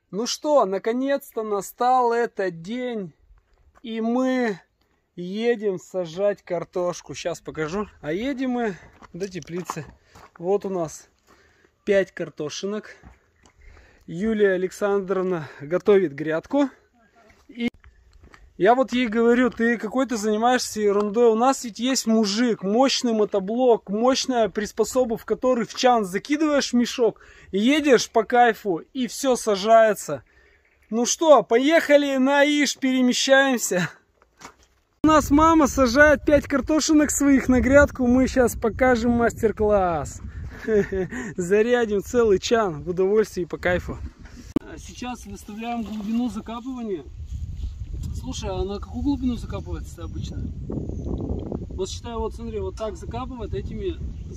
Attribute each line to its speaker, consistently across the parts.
Speaker 1: Ну что, наконец-то настал этот день, и мы едем сажать картошку. Сейчас покажу. А едем мы до теплицы. Вот у нас 5 картошинок. Юлия Александровна готовит грядку. И я вот ей говорю, ты какой-то занимаешься ерундой. У нас ведь есть мужик, мощный мотоблок, мощная приспособа, в который в чан закидываешь мешок, и едешь по кайфу, и все сажается. Ну что, поехали на Иш, перемещаемся. У нас мама сажает 5 картошинок своих на грядку. Мы сейчас покажем мастер-класс. Зарядим целый чан в удовольствии и по кайфу. Сейчас выставляем глубину закапывания. Слушай, а на какую глубину закапывается обычно? Вот считаю, вот смотри, вот так закапывает этими.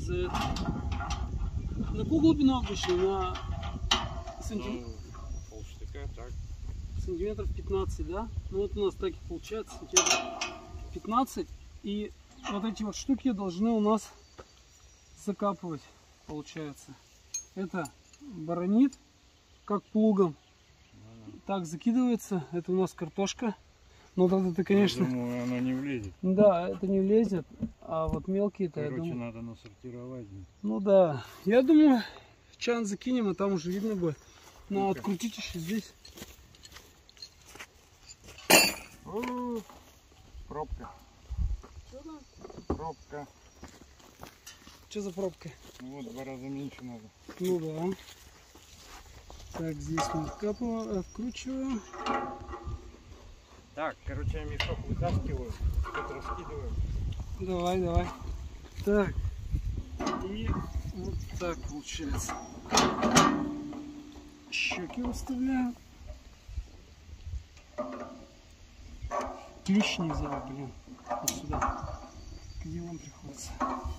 Speaker 1: На какую глубину обычно? На
Speaker 2: полштыка, так.
Speaker 1: Сантиметров 15, да? Ну вот у нас так и получается, сантиметров 15. И вот эти вот штуки должны у нас закапывать, получается. Это баронит, как плугом. Так закидывается. Это у нас картошка. Ну вот это, конечно...
Speaker 2: Я думаю, оно не влезет.
Speaker 1: Да, это не влезет. А вот мелкие-то, я
Speaker 2: Короче,
Speaker 1: думаю...
Speaker 2: надо насортировать.
Speaker 1: Ну да. Я думаю, в чан закинем, а там уже видно будет. Но открутить еще здесь.
Speaker 2: О, пробка.
Speaker 1: Что там?
Speaker 2: Пробка.
Speaker 1: Что за пробка?
Speaker 2: Ну вот 2 раза меньше надо.
Speaker 1: Ну да. Так, здесь мы откручиваем.
Speaker 2: Так, короче, я мешок вытаскиваю, тут раскидываю.
Speaker 1: Давай, давай. Так. И вот так получается. Щеки выставляем. Ключ не взял, блин. Вот сюда. Где он приходится?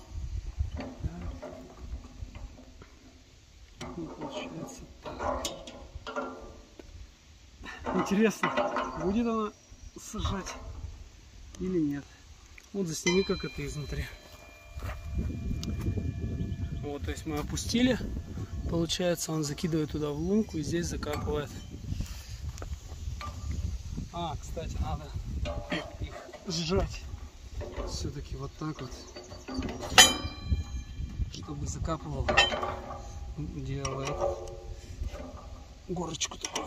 Speaker 1: Ну, получается так. Интересно, будет она сажать или нет. Вот засними, как это изнутри. Вот, то есть мы опустили. Получается, он закидывает туда в лунку и здесь закапывает. А, кстати, надо их сжать. Все-таки вот так вот. Чтобы закапывал. Делает горочку такую.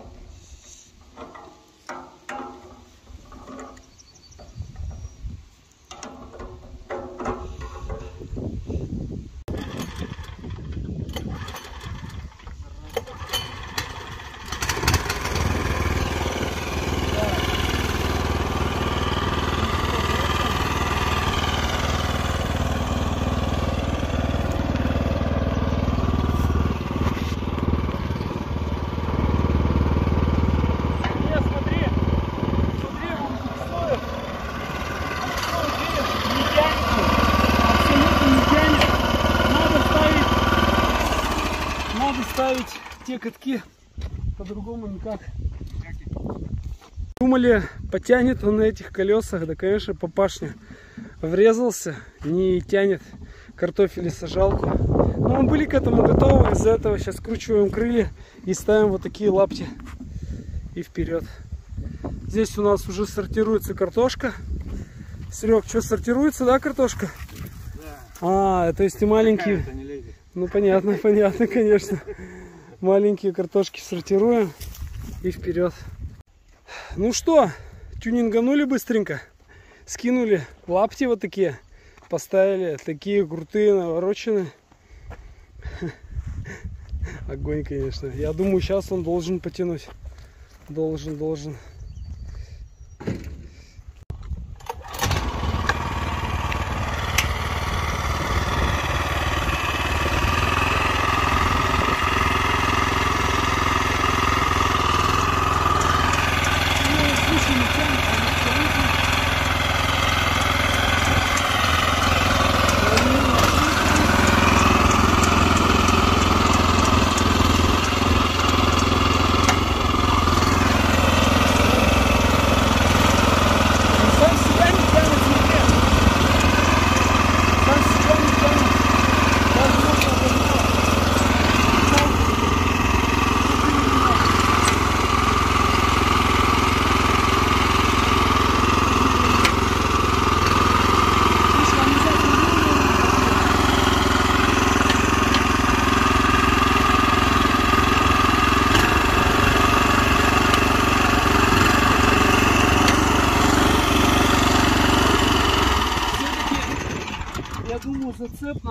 Speaker 1: Ставить те катки по-другому никак. Думали, потянет он на этих колесах, да, конечно, папашня врезался, не тянет картофель и сажалку. Но мы были к этому готовы, из-за этого сейчас скручиваем крылья и ставим вот такие лапти и вперед. Здесь у нас уже сортируется картошка. Серег, что сортируется, да, картошка? Да. А, то есть ты маленькие... Ну понятно, понятно, конечно. Маленькие картошки сортируем и вперед. Ну что, тюнинганули быстренько. Скинули лапти вот такие. Поставили такие крутые, навороченные. Огонь, конечно. Я думаю, сейчас он должен потянуть. Должен.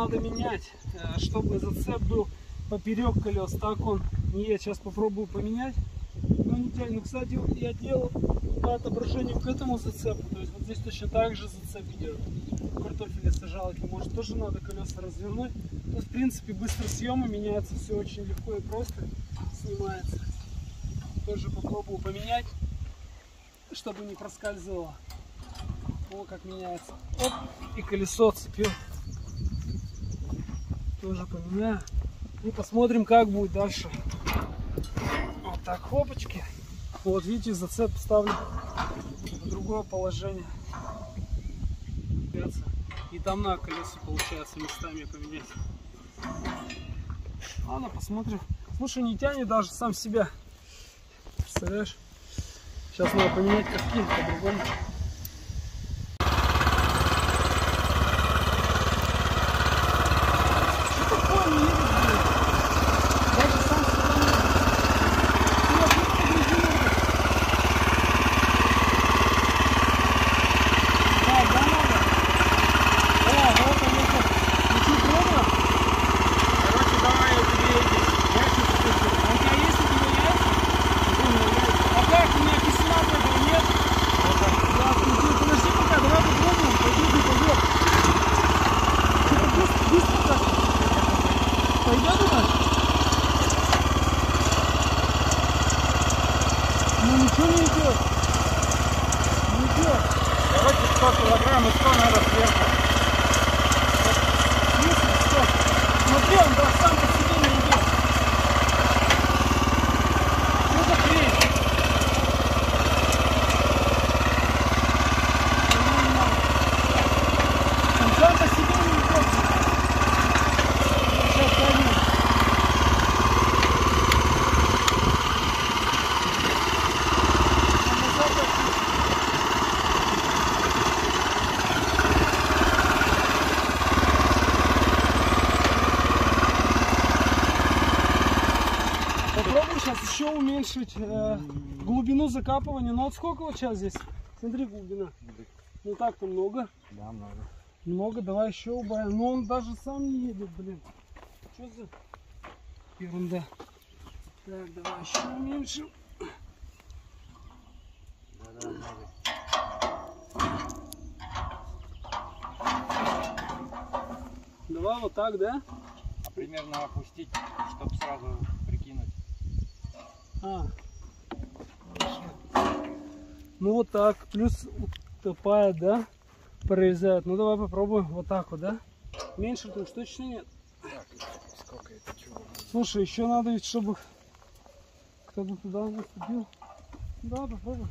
Speaker 1: надо менять, чтобы зацеп был поперек колес. Так он не едет. Сейчас попробую поменять. Но не тянет. Ну, кстати, вот я делал по отображению к этому зацепу. То есть вот здесь точно так же зацеп идет. Картофель сажалки. Может, тоже надо колеса развернуть. То есть, в принципе, быстро съемы меняется. Все очень легко и просто снимается. Тоже попробую поменять, чтобы не проскальзывало. О, как меняется. Оп, и колесо отцепил. Тоже поменяю. И посмотрим, как будет дальше. Вот так, хлопочки. Вот видите, зацеп ставлю в другое положение. И там на колеса получается местами поменять. Ладно, посмотрим. Слушай, не тянет даже сам себя. Представляешь? Сейчас надо поменять катки по-другому.
Speaker 2: Короче, 100 килограмм и 100 надо сверху.
Speaker 1: Смотри, он да, сам по себе не идет. Что за хрень? Он сам по себе не идет. Сейчас пойму. Попробуй сейчас еще уменьшить глубину закапывания. Ну вот сколько вот сейчас здесь? Смотри, глубина. Ну так-то много.
Speaker 2: Да, много.
Speaker 1: Много, давай еще убавим. Но он даже сам не едет, блин. Что за ерунда? Так, давай еще уменьшим.
Speaker 2: Да, много.
Speaker 1: Давай вот так, да?
Speaker 2: А примерно опустить, чтобы сразу прикинуть.
Speaker 1: А. Ну вот так. Плюс утопает, да? Прорезает. Ну давай попробуем вот так вот, да? Меньше тут точно нет.
Speaker 2: Так, сколько это чего?
Speaker 1: Слушай, еще надо ведь, чтобы кто-то туда наступил. Да, попробуй.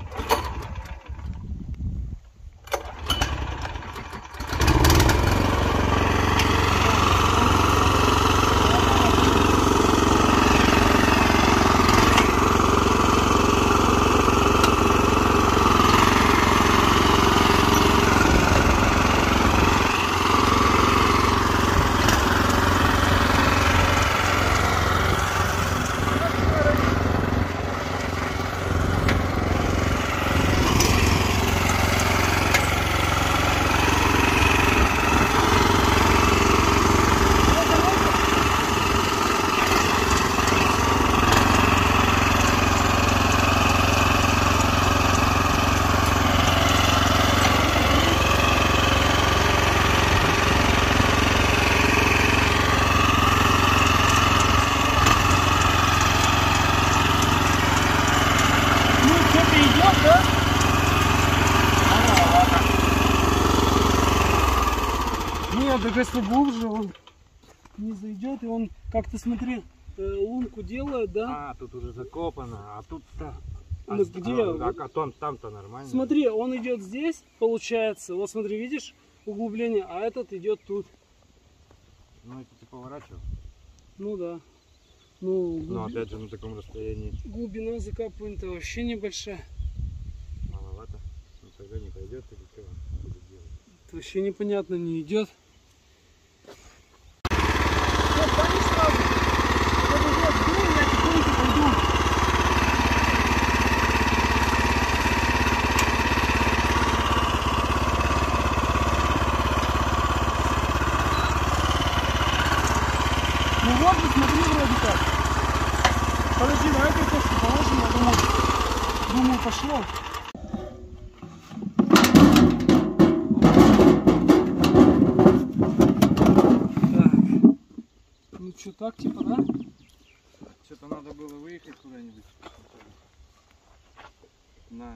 Speaker 1: Нет, так если глубже, он не зайдет, и он как-то, смотри, лунку делает, да?
Speaker 2: А, тут уже закопано, а тут-то...
Speaker 1: Ну, где?
Speaker 2: А там-то нормально.
Speaker 1: Смотри, он идет здесь, получается, вот смотри, видишь, углубление, а этот идет тут.
Speaker 2: Ну, это ты поворачивал.
Speaker 1: Ну да. Ну,
Speaker 2: Но опять же на таком расстоянии
Speaker 1: глубина закапывания-то вообще небольшая.
Speaker 2: маловато. Ну, тогда не пойдет или что он будет делать?
Speaker 1: Это вообще непонятно, не идет. подожди, давай картошку положим, я думаю, пошло. Так. Ну что, так типа, да?
Speaker 2: Что-то надо было выехать куда-нибудь. На.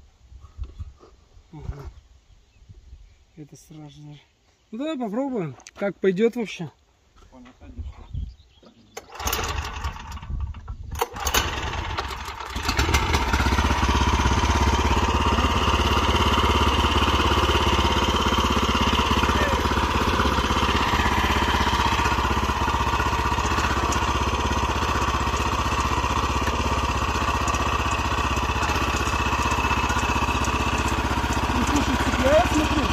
Speaker 1: Ага. Это сразу. Ну давай попробуем, как пойдет вообще.
Speaker 2: Насадишь.
Speaker 1: Ну слушай, цепляет, смотри.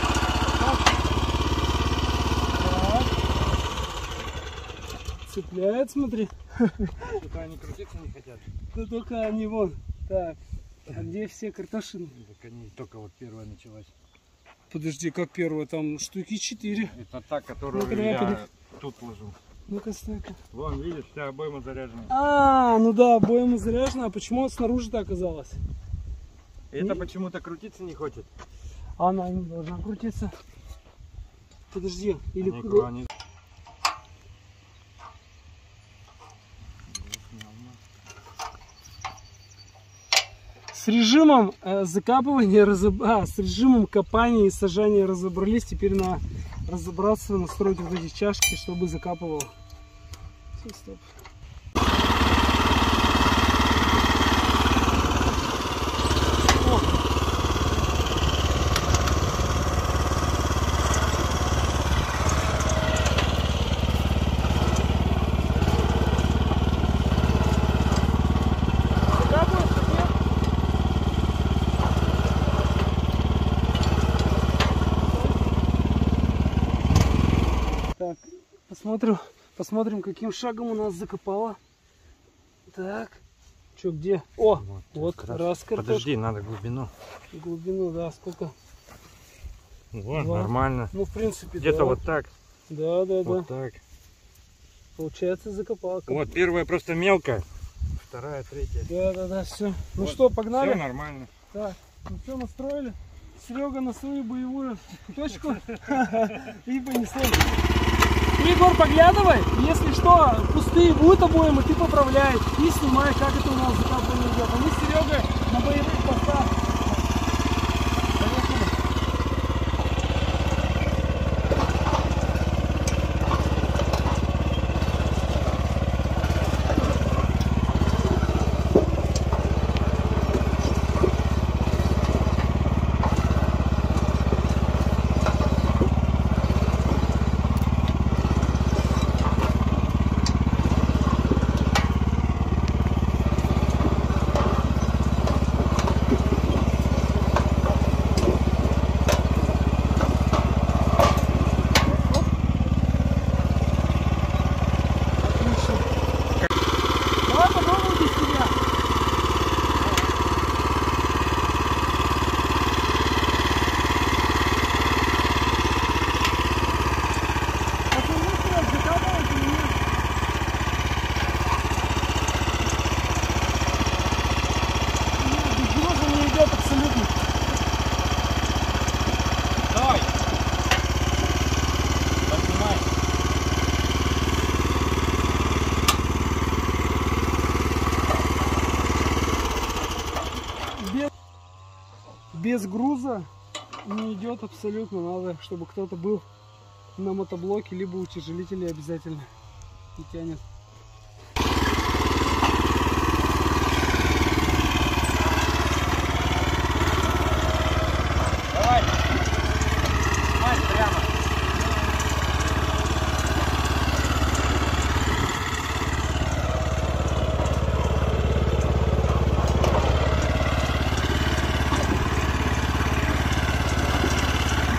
Speaker 1: Цепляет, смотри.
Speaker 2: Что-то они крутиться не хотят.
Speaker 1: Да только они вон. Так, а где все картошины?
Speaker 2: Так они только вот первая началась.
Speaker 1: Подожди, как первая? Там штуки 4.
Speaker 2: Это та, которую
Speaker 1: Ну-ка, давай,
Speaker 2: я тут ложу.
Speaker 1: Ну-ка, стой-ка.
Speaker 2: Вон, видишь, вся обойма заряжена.
Speaker 1: А, ну да, обоим заряжена. А почему снаружи-то оказалось?
Speaker 2: Это
Speaker 1: Не-
Speaker 2: почему-то крутиться не хочет.
Speaker 1: Она не должна крутиться. Подожди, или
Speaker 2: Они
Speaker 1: куда?
Speaker 2: они-
Speaker 1: С режимом закапывания, с режимом копания и сажания разобрались. Теперь надо разобраться, настроить вот эти чашки, чтобы закапывало. Все, стоп. Так, посмотрим, каким шагом у нас закопало. Так, что где? О, вот
Speaker 2: как
Speaker 1: раз картошка.
Speaker 2: Подожди, надо глубину.
Speaker 1: Глубину, да, сколько?
Speaker 2: Вот,
Speaker 1: Два.
Speaker 2: нормально.
Speaker 1: Ну, в принципе,
Speaker 2: Где-то
Speaker 1: да.
Speaker 2: вот так.
Speaker 1: Да, да,
Speaker 2: Вот
Speaker 1: да.
Speaker 2: так.
Speaker 1: Получается, закопал.
Speaker 2: Вот первая просто мелкая. Вторая, третья.
Speaker 1: Да, да, да, все. Ну
Speaker 2: Вот.
Speaker 1: что, погнали?
Speaker 2: Все нормально.
Speaker 1: Так, ну все, настроили. Серега на свою боевую точку и понесли. Егор, поглядывай, если что, пустые будут обоим, и ты поправляй и снимай, как это у нас закапывание идет. А мы с Серегой на боевых постах. Поехали. Отлично. Давай попробуем без тебя. Посмотри, Серег, закапывать или нет? Нет, без груза не идет абсолютно.
Speaker 2: Давай. Поднимай.
Speaker 1: Без груза не идет абсолютно. Надо, чтобы кто-то был на мотоблоке, либо утяжелители обязательно. И тянет.
Speaker 2: Давай. Мать прямо.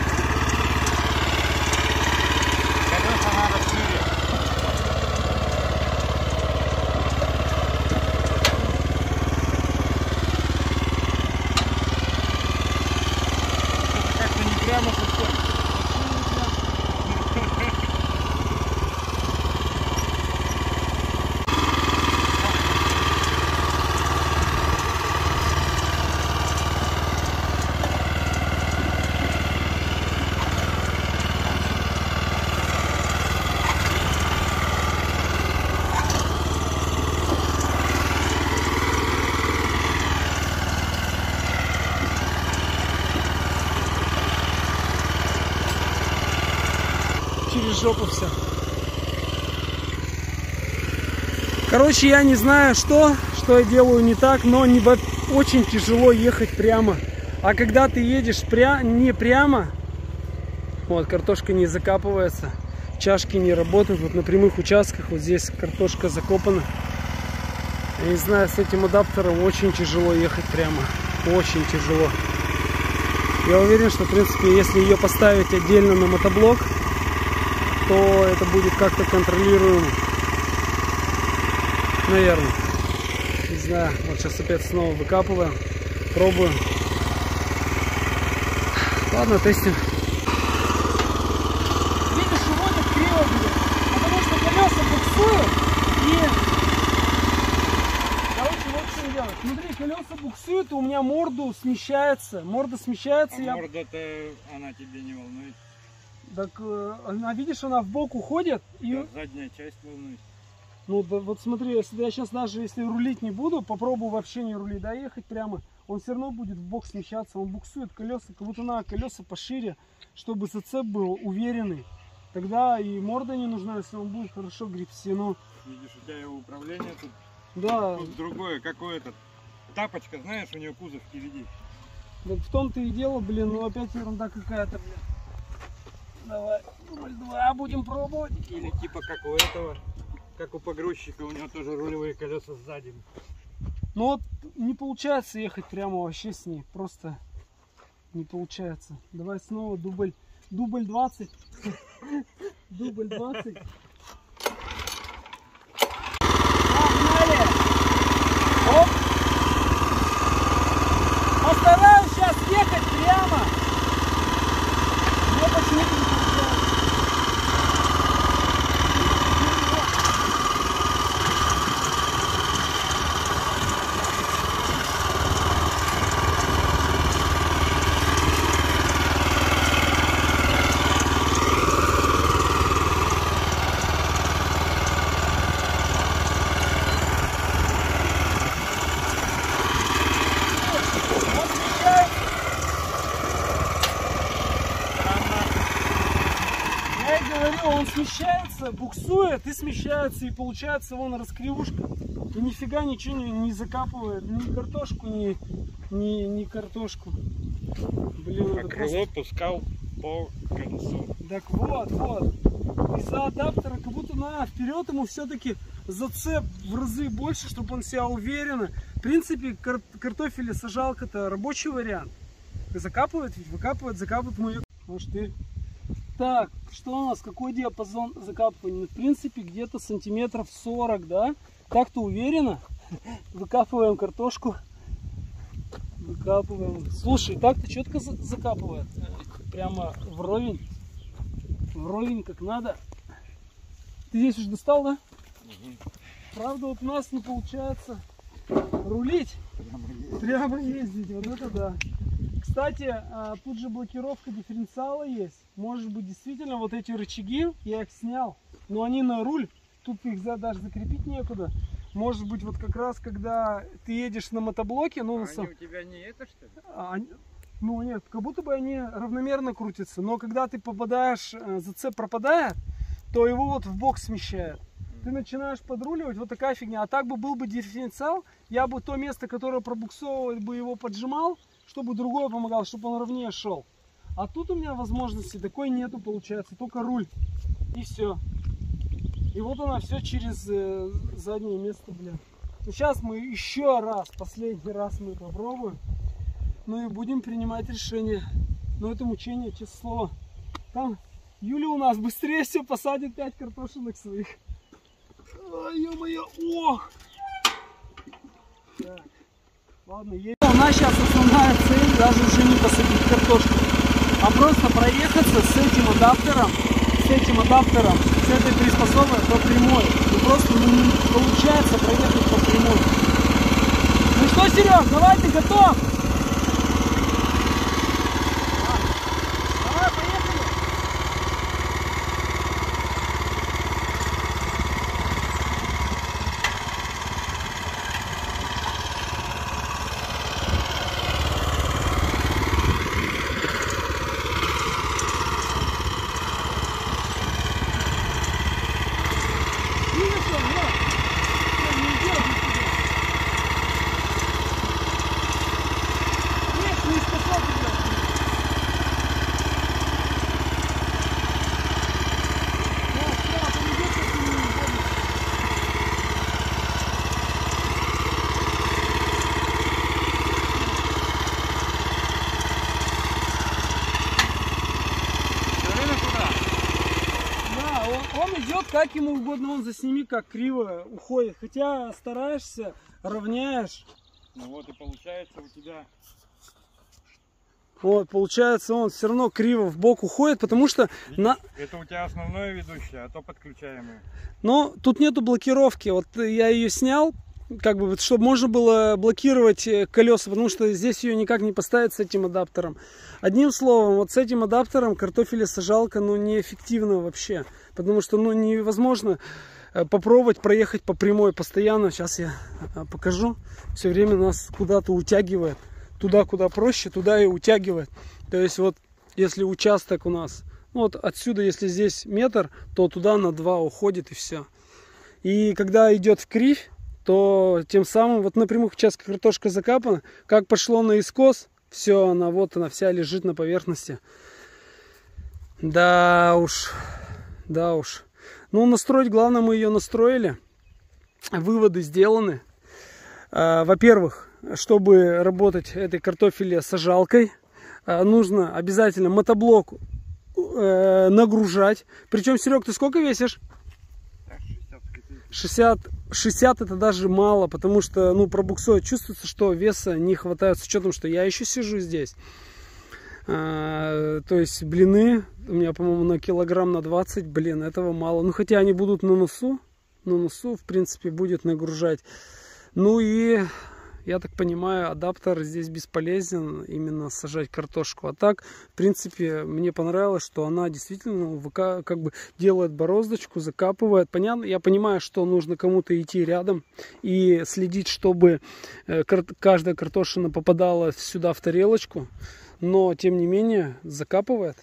Speaker 2: Колеса надо шире.
Speaker 1: жопу все. Короче, я не знаю, что я делаю не так, но очень тяжело ехать прямо. А когда ты едешь не прямо, вот, картошка не закапывается, чашки не работают. Вот на прямых участках, вот здесь картошка закопана. Я не знаю, с этим адаптером очень тяжело ехать прямо. Очень тяжело. Я уверен, что, в принципе, если ее поставить отдельно на мотоблок, то это будет как-то контролируемо. Наверное. Не знаю. Вот сейчас опять снова выкапываем. Пробуем. Ладно, тестим. Видишь, уводит криво будет. Потому что колеса буксуют и... Короче, вот что делать. Смотри, колеса буксуют, и у меня морда смещается. Морда смещается.
Speaker 2: А морда-то она тебе не волнует.
Speaker 1: Так, она, видишь, она в бок уходит. И...
Speaker 2: Да, задняя часть волнует.
Speaker 1: Ну, да, вот смотри, если я сейчас даже если рулить не буду, попробую вообще не рулить, да, ехать прямо, он все равно будет в бок смещаться, он буксует колеса, как будто надо колеса пошире, чтобы зацеп был уверенный. Тогда и морда не нужна, если он будет хорошо гребсти. Ну,
Speaker 2: видишь, у тебя его управление тут,
Speaker 1: да.
Speaker 2: Тут другое, какой этот. Тапочка, знаешь, у нее кузов впереди.
Speaker 1: Так в том-то и дело, блин, ну опять ерунда какая-то, блин. Давай, руль 2 будем пробовать.
Speaker 2: Или типа как у этого. Как у погрузчика, у него тоже рулевые колеса сзади.
Speaker 1: Ну вот не получается ехать прямо вообще с ней, просто не получается. Давай снова дубль 20. Дубль 20. Погнали! Оп! Постараюсь сейчас ехать прямо. Но почему-то не получается. Он смещается, буксует и смещается, и получается вон раскривушка. И нифига ничего не закапывает, ни картошку, ни картошку. Блин,
Speaker 2: а крыло просто... пускал по колесу.
Speaker 1: Так вот. Из-за адаптера как будто на вперед ему все-таки зацеп в разы больше, чтобы он себя уверенно. В принципе, картофелесажалка-то рабочий вариант. Закапывает, ведь выкапывает, закапывает мою. Может ты. Так, что у нас, какой диапазон закапывания? В принципе, где-то сантиметров 40, да? Так-то уверенно. Выкапываем картошку. Выкапываем. Слушай, так-то четко закапывает. Прямо вровень. Вровень как надо. Ты здесь уже достал, да?
Speaker 2: Угу.
Speaker 1: Правда, вот у нас не получается рулить. Прямо ездить. Вот это да. Кстати, тут же блокировка дифференциала есть. Может быть, действительно, вот эти рычаги, я их снял, но они на руль, тут их даже закрепить некуда. Может быть, вот как раз, когда ты едешь на мотоблоке, ну,
Speaker 2: они у тебя не это, что ли?
Speaker 1: Ну, нет, как будто бы они равномерно крутятся, но когда ты попадаешь, зацеп пропадает, то его вот в бок смещает. Ты начинаешь подруливать, вот такая фигня. А так бы был бы дифференциал, я бы то место, которое пробуксовывает, бы его поджимал, чтобы другое помогало, чтобы он ровнее шел. А тут у меня возможности такой нету, получается, только руль. И все. И вот она все через заднее место, блин. Ну, сейчас мы еще раз, последний раз мы попробуем. Ну и будем принимать решение. Но это мучение, честное слово. Там Юля у нас быстрее все посадит 5 картошинок своих. Ой, ё-моё, ох! Так, ладно, едем. У нас сейчас основная цель даже уже не посадить картошку, а просто проехаться с этим адаптером, с этой приспособой по прямой. И просто не получается проехать по прямой. Ну что, Серег, давай, ты готов? Давай, поехали. как ему угодно, он засними, как криво уходит. Хотя стараешься, равняешь.
Speaker 2: Ну вот и получается у тебя...
Speaker 1: Вот, получается, он все равно криво в бок уходит, потому что...
Speaker 2: Видишь, это у тебя основное ведущее, а то подключаемое.
Speaker 1: Но тут нету блокировки. Вот я ее снял, как бы, чтобы можно было блокировать колеса, потому что здесь ее никак не поставить с этим адаптером. Одним словом, вот с этим адаптером картофелесажалка, ну, неэффективна вообще. Потому что, ну, невозможно попробовать проехать по прямой постоянно. Сейчас я покажу. Все время нас куда-то утягивает. Туда, куда проще, туда и утягивает. То есть вот, если участок у нас, ну, вот отсюда, если здесь метр, то туда на 2 уходит и все. И когда идет в кривь, то тем самым, вот на прямых участках картошка закапана, как пошло наискос, все, она вот, она вся лежит на поверхности. Да уж, да уж. Ну, настроить, главное, мы ее настроили. Выводы сделаны. Во-первых, чтобы работать этой картофелесажалкой, нужно обязательно мотоблок нагружать. Причем, Серег, ты сколько весишь? 60 это даже мало, потому что, ну, пробуксует. Чувствуется, что веса не хватает, с учетом, что я еще сижу здесь. То есть блины у меня, по-моему, на килограмм на 20, блин, этого мало. Ну, хотя они будут на носу, в принципе, будет нагружать. Ну и, я так понимаю, адаптер здесь бесполезен, именно сажать картошку. А так, в принципе, мне понравилось, что она действительно как бы делает бороздочку, закапывает. Понятно, я понимаю, что нужно кому-то идти рядом и следить, чтобы каждая картошина попадала сюда в тарелочку. Но, тем не менее, закапывает.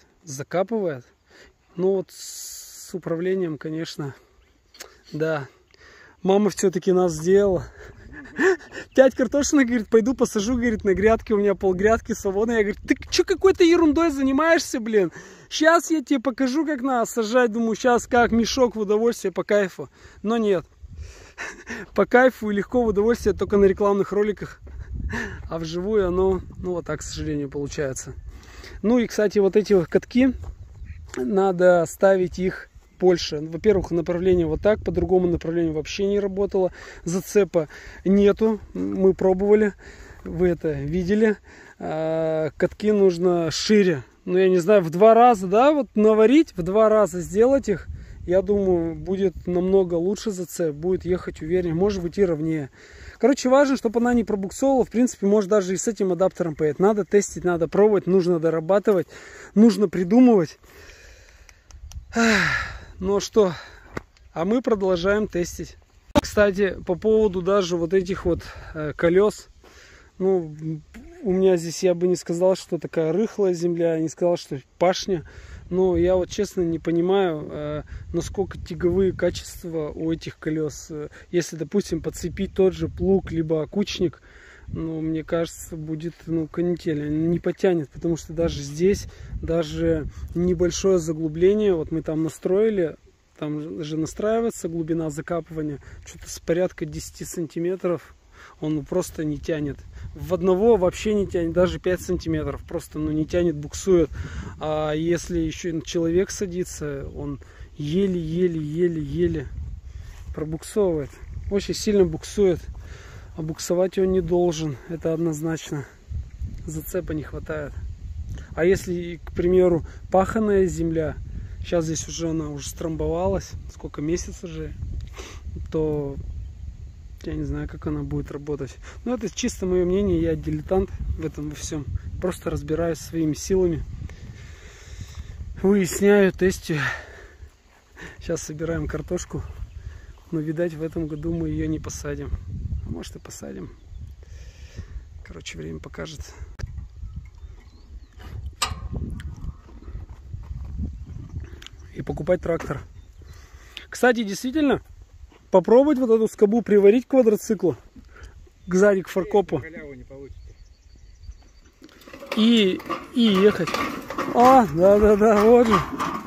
Speaker 1: Ну вот с управлением, конечно, да. Мама все-таки нас сделала. 5 картошинок, говорит, пойду посажу, говорит, на грядке, у меня полгрядки свободно. Я говорю, ты что какой-то ерундой занимаешься, блин? Сейчас я тебе покажу, как надо сажать. Думаю, сейчас как мешок в удовольствие, по кайфу. Но нет. По кайфу и легко в удовольствие только на рекламных роликах. А вживую оно, ну, вот так, к сожалению, получается. Ну и, кстати, вот эти вот катки, надо ставить их больше. Во-первых, направление вот так, по другому направлению вообще не работало. Зацепа нету, мы пробовали, вы это видели. Катки нужно шире. Ну, я не знаю, в 2 раза, да, вот наварить, в 2 раза сделать их, я думаю, будет намного лучше зацеп, будет ехать увереннее, может быть и ровнее. Короче, важно, чтобы она не пробуксовывала. В принципе, может даже и с этим адаптером поехать. Надо тестить, надо пробовать, нужно дорабатывать, нужно придумывать. Ну что, а мы продолжаем тестить. Кстати, по поводу даже вот этих вот колес. Ну, у меня здесь, я бы не сказал, что такая рыхлая земля, я не сказал, что пашня. Но я вот честно не понимаю, насколько тяговые качества у этих колес. Если, допустим, подцепить тот же плуг, либо окучник, ну, мне кажется, будет, ну, канитель, не потянет, потому что даже здесь, даже небольшое заглубление, вот мы там настроили, там же настраивается глубина закапывания, что-то с порядка 10 сантиметров, он просто не тянет. В одного вообще не тянет, даже 5 сантиметров, просто, ну, не тянет, буксует. А если еще человек садится, он еле-еле пробуксовывает, очень сильно буксует. А буксовать он не должен, это однозначно. Зацепа не хватает. А если, к примеру, паханая земля, сейчас здесь уже она уже стромбовалась, сколько месяцев уже, то я не знаю, как она будет работать. Но это чисто мое мнение, я дилетант в этом во всем. Просто разбираюсь своими силами, выясняю, тестю. Сейчас собираем картошку, но, видать, в этом году мы ее не посадим. А может и посадим. Короче, время покажет. И покупать трактор. Кстати, действительно, попробовать вот эту скобу приварить к квадроциклу, сзади к фаркопу. И ехать. А, да, вот же.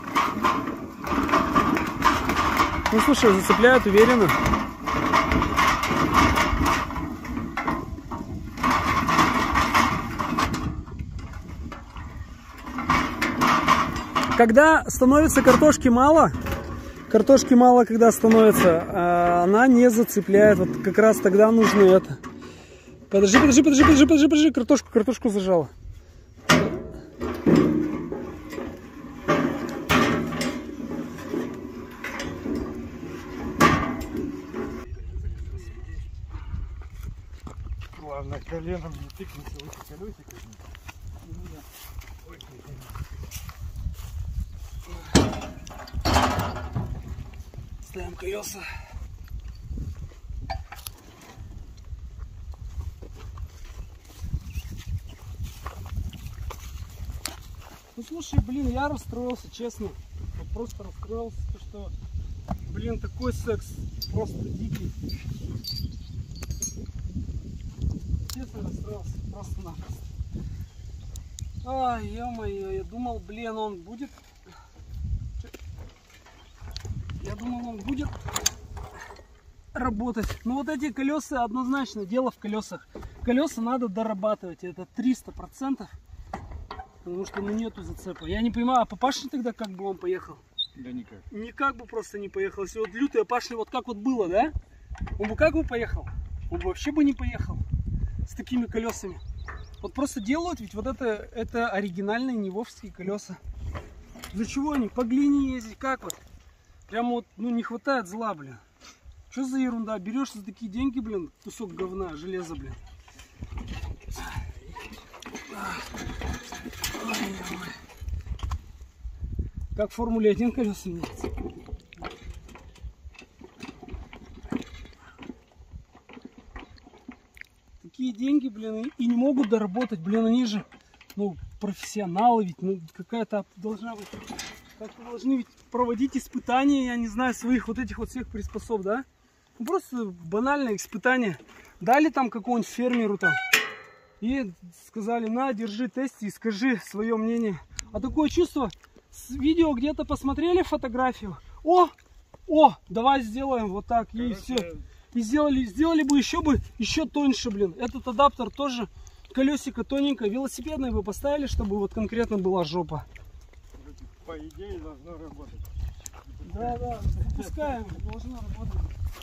Speaker 1: Ну, слушай, зацепляют уверенно. Когда становится картошки мало, картошки мало когда становится, а она не зацепляет. Вот как раз тогда нужно это. Подожди, картошку зажала.
Speaker 2: Главное, коленом не тыкнуться в эти колесика.
Speaker 1: Ставим колеса. Ну слушай, блин, я расстроился, честно. Вот просто расстроился, что, блин, такой секс просто дикий. Честно расстроился, просто-напросто. Ай, ё-моё, я думал, блин, он будет... Я думал, он будет работать. Но вот эти колеса, однозначно, дело в колесах. Колеса надо дорабатывать, это 300%. Потому что ну нету зацепа. Я не понимаю, а папашный тогда как бы он поехал?
Speaker 2: Да никак.
Speaker 1: Никак бы просто не поехал. Если вот лютый пашный вот как вот было, да? Он бы как бы поехал? Он бы вообще бы не поехал с такими колесами. Вот просто делают, ведь вот это оригинальные невовские колеса. Для чего они? По глине ездить, как вот? Прямо вот, ну не хватает зла, блин. Что за ерунда? Берешь за такие деньги, блин, кусок говна, железа, блин. Как в Формуле 1 колеса меняется. Такие деньги, блин, и не могут доработать, блин, они же, ну, профессионалы ведь, ну, какая-то должна быть, как-то должны ведь проводить испытания, я не знаю, своих вот этих вот всех приспособ, да? Ну, просто банальное испытание. Дали там какому-нибудь фермеру там и сказали, на, держи, тести и скажи свое мнение. А такое чувство, с видео где-то посмотрели фотографию, о, давай сделаем вот так, и все. И сделали бы еще тоньше, блин. Этот адаптер тоже, колесико тоненькое, велосипедное бы поставили, чтобы вот конкретно была жопа.
Speaker 2: По идее должно работать.
Speaker 1: Да, запускаем, должно работать.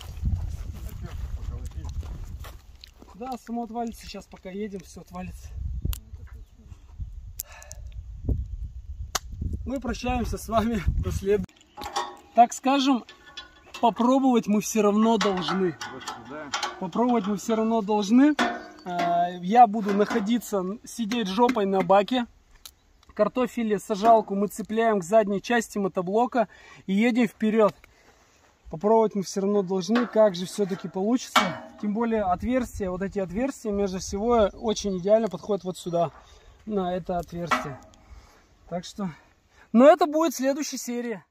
Speaker 1: Да, само отвалится, сейчас пока едем, все отвалится. Мы прощаемся с вами до следующего. Так скажем, попробовать мы все равно должны. Попробовать мы все равно должны. Я буду сидеть жопой на баке. Картофель, сажалку мы цепляем к задней части мотоблока и едем вперед. Попробовать мы все равно должны, как же все-таки получится. Тем более отверстия, вот эти отверстия между всего очень идеально подходят вот сюда, на это отверстие. Так что, но это будет следующая серия.